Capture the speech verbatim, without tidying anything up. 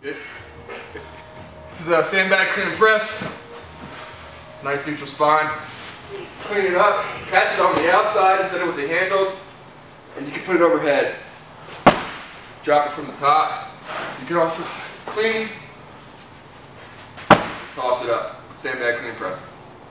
Good. This is a sandbag clean and press. Nice neutral spine. Clean it up, catch it on the outside instead of with the handles, and you can put it overhead. Drop it from the top. You can also clean, just toss it up. It's a sandbag clean and press.